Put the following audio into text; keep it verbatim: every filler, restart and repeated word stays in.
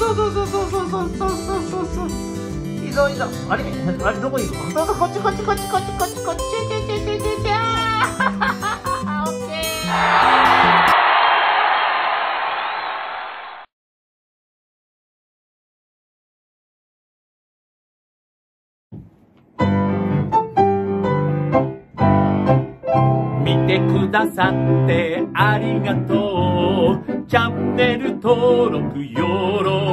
そうそうそうそうそうそうそうそうそう。いいぞいいぞ。あれあれどこに行くの？どうぞこっちこっちこっちこっちこっちこっち。ちゃちゃちゃちゃちゃちゃ。オッケー。見てくださってありがとう。チャンネル登録よろ